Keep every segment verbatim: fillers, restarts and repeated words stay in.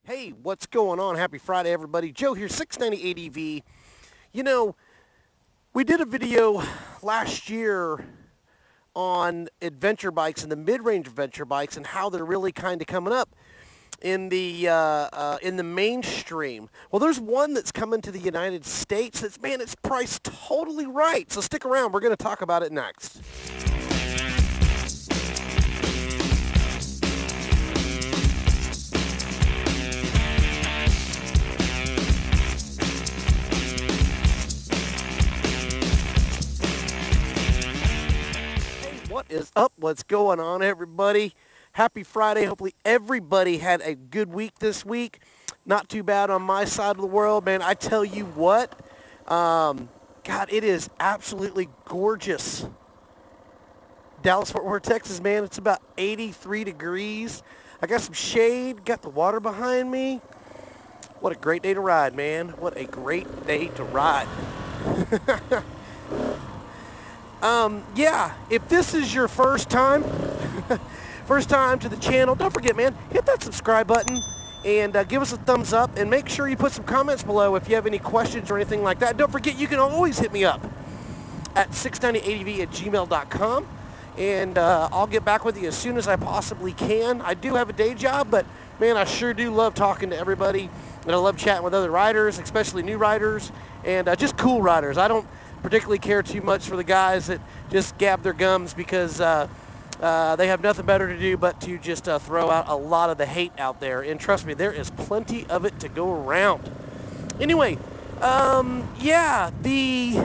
Hey, what's going on? Happy Friday, everybody. Joe here, six ninety A D V. You know, we did a video last year on adventure bikes and the mid-range adventure bikes and how they're really kind of coming up in the uh, uh, in the mainstream. Well, there's one that's coming to the United States that's, man, it's priced totally right. So stick around. We're going to talk about it next. What is up? What's going on, everybody? Happy Friday. Hopefully everybody had a good week this week. Not too bad on my side of the world, man. I tell you what, um, God, it is absolutely gorgeous. Dallas-Fort Worth, Texas, man, it's about eighty-three degrees. I got some shade, got the water behind me. What a great day to ride, man. What a great day to ride. Um, yeah, if this is your first time, first time to the channel, don't forget, man, hit that subscribe button and uh, give us a thumbs up, and make sure you put some comments below if you have any questions or anything like that. Don't forget, you can always hit me up at six ninety A D V at gmail dot com, and uh, I'll get back with you as soon as I possibly can. I do have a day job, but, man, I sure do love talking to everybody, and I love chatting with other riders, especially new riders, and uh, just cool riders. I don't particularly care too much for the guys that just gab their gums because uh, uh, they have nothing better to do but to just uh, throw out a lot of the hate out there. And trust me, there is plenty of it to go around. Anyway, um, yeah, the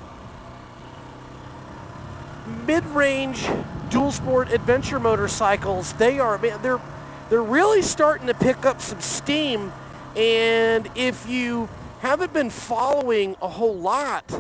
mid-range dual sport adventure motorcycles, they are, man, they're, they're really starting to pick up some steam. And if you haven't been following a whole lot,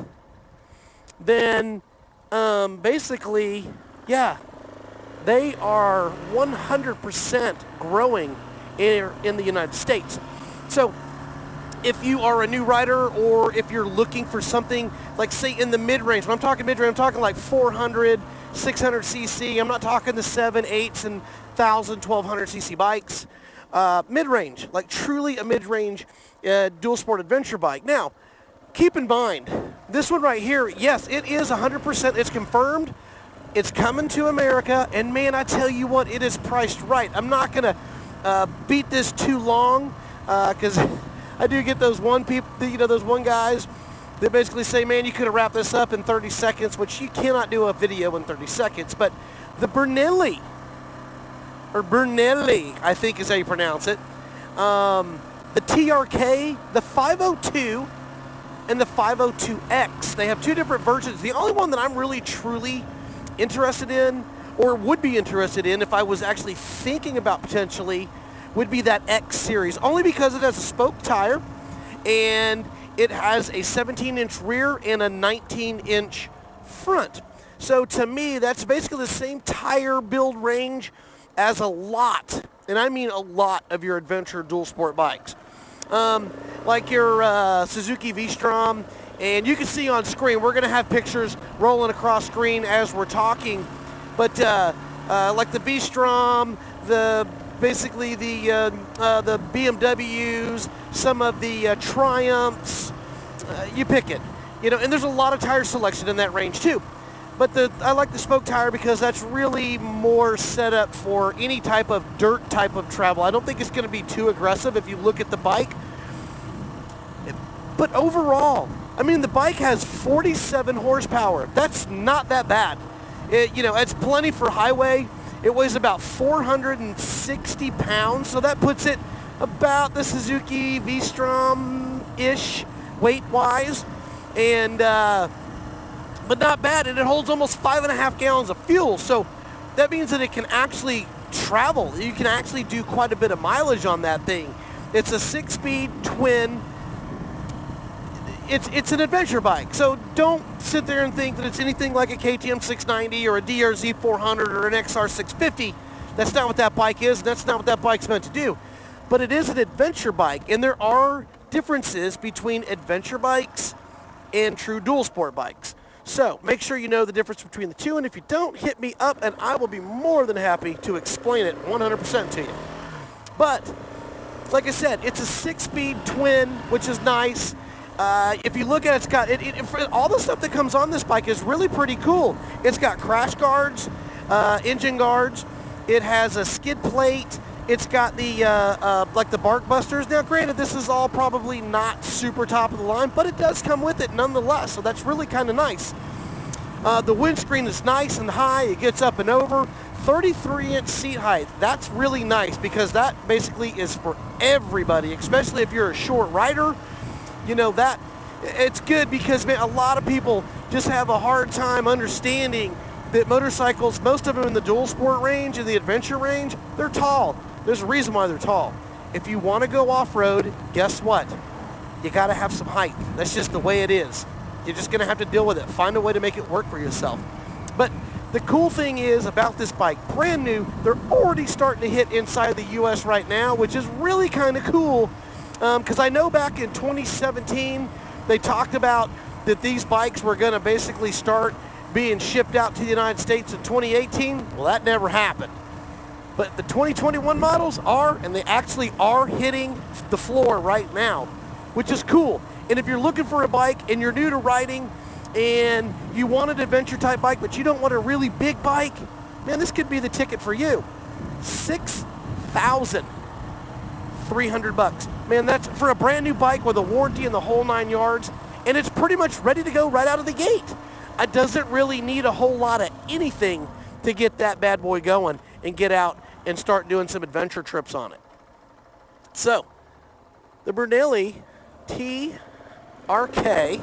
then um, basically, yeah, they are one hundred percent growing in, in the United States. So if you are a new rider, or if you're looking for something like, say, in the mid-range, when I'm talking mid-range, I'm talking like four hundred, six hundred c c. I'm not talking the seven, eights, and one thousand, twelve hundred c c bikes. Uh, mid-range, like truly a mid-range uh, dual sport adventure bike. Now, keep in mind, this one right here, yes, it is one hundred percent, it's confirmed, it's coming to America, and man, I tell you what, it is priced right. I'm not going to uh, beat this too long, because uh, I do get those one people, you know, those one guys that basically say, man, you could have wrapped this up in thirty seconds, which you cannot do a video in thirty seconds, but the Bernelli, or Bernelli, I think is how you pronounce it, um, the T R K, the five oh two, and the five oh two X. They have two different versions. The only one that I'm really truly interested in, or would be interested in if I was actually thinking about potentially, would be that X series, only because it has a spoke tire and it has a seventeen inch rear and a nineteen inch front. So to me, that's basically the same tire build range as a lot, and I mean a lot, of your adventure dual sport bikes. Um, like your uh, Suzuki V-Strom, and you can see on screen, we're going to have pictures rolling across screen as we're talking, but uh, uh, like the V-Strom, the basically the uh, uh, the B M Ws, some of the uh, Triumphs, uh, you pick it, you know, and there's a lot of tire selection in that range too. But the, I like the spoke tire because that's really more set up for any type of dirt type of travel. I don't think it's going to be too aggressive if you look at the bike. But overall, I mean, the bike has forty-seven horsepower. That's not that bad. It, you know, it's plenty for highway. It weighs about four hundred sixty pounds, so that puts it about the Suzuki V-Strom-ish weight-wise. And, uh, but not bad, and it holds almost five and a half gallons of fuel, so that means that it can actually travel. You can actually do quite a bit of mileage on that thing. It's a six-speed twin. It's it's an adventure bike, so don't sit there and think that it's anything like a K T M six ninety or a D R Z four hundred or an X R six fifty. That's not what that bike is, and that's not what that bike's meant to do. But it is an adventure bike, and there are differences between adventure bikes and true dual sport bikes. So make sure you know the difference between the two, and if you don't, hit me up and I will be more than happy to explain it one hundred percent to you. But like I said, it's a six-speed twin, which is nice. Uh, if you look at it, it's got it, it, all the stuff that comes on this bike is really pretty cool. It's got crash guards, uh, engine guards. It has a skid plate. It's got the uh, uh, like the bark busters. Now, granted, this is all probably not super top of the line, but it does come with it nonetheless. So that's really kind of nice. Uh, the windscreen is nice and high. It gets up and over. thirty-three inch seat height. That's really nice because that basically is for everybody, especially if you're a short rider. You know, that it's good because, man, a lot of people just have a hard time understanding that motorcycles, most of them in the dual sport range and the adventure range, they're tall. There's a reason why they're tall. If you want to go off-road, guess what? You got to have some height. That's just the way it is. You're just going to have to deal with it. Find a way to make it work for yourself. But the cool thing is about this bike, brand new, they're already starting to hit inside the U S right now, which is really kind of cool. Because um, I know back in twenty seventeen, they talked about that these bikes were going to basically start being shipped out to the United States in twenty eighteen. Well, that never happened. But the twenty twenty-one models are, and they actually are hitting the floor right now, which is cool. And if you're looking for a bike and you're new to riding and you want an adventure type bike, but you don't want a really big bike, man, this could be the ticket for you. six thousand three hundred bucks. Man, that's for a brand new bike with a warranty and the whole nine yards, and it's pretty much ready to go right out of the gate. It doesn't really need a whole lot of anything to get that bad boy going and get out and start doing some adventure trips on it. So, the Brunelli T R K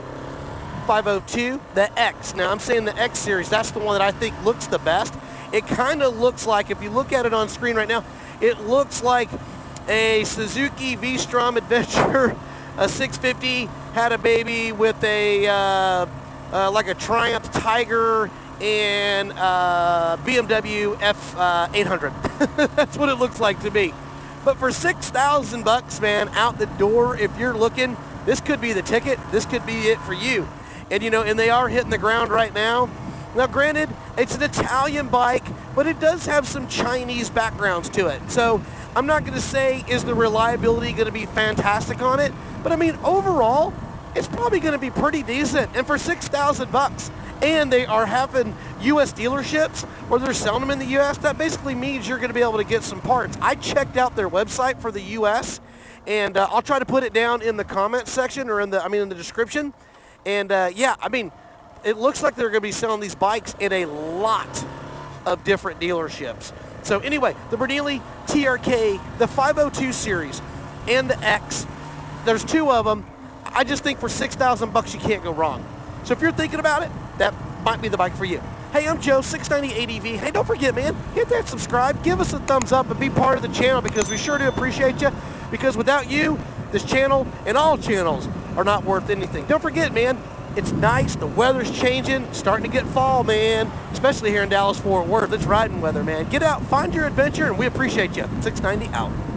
five oh two, the X. Now, I'm saying the X series, that's the one that I think looks the best. It kind of looks like, if you look at it on screen right now, it looks like a Suzuki V-Strom Adventure, a six fifty, had a baby with a, uh, uh, like a Triumph Tiger and uh, B M W F eight hundred. That's what it looks like to me. But for six thousand bucks, man, out the door, if you're looking, this could be the ticket. This could be it for you. And, you know, and they are hitting the ground right now. Now, granted, it's an Italian bike, but it does have some Chinese backgrounds to it. So I'm not going to say is the reliability going to be fantastic on it, but I mean, overall, it's probably going to be pretty decent. And for six thousand bucks, and they are having U S dealerships, or they're selling them in the U S, that basically means you're going to be able to get some parts. I checked out their website for the U S, and uh, I'll try to put it down in the comments section, or in the, I mean, in the description. And uh, yeah, I mean, it looks like they're going to be selling these bikes in a lot of different dealerships. So anyway, the Brunelli T R K, the five oh two series, and the X, there's two of them. I just think for six thousand bucks, you can't go wrong. So if you're thinking about it, that might be the bike for you. Hey, I'm Joe, six ninety A D V. Hey, don't forget, man, hit that subscribe, give us a thumbs up, and be part of the channel, because we sure do appreciate you. Because without you, this channel and all channels are not worth anything. Don't forget, man, it's nice. The weather's changing, starting to get fall, man. Especially here in Dallas-Fort Worth. It's riding weather, man. Get out, find your adventure, and we appreciate you. six ninety out.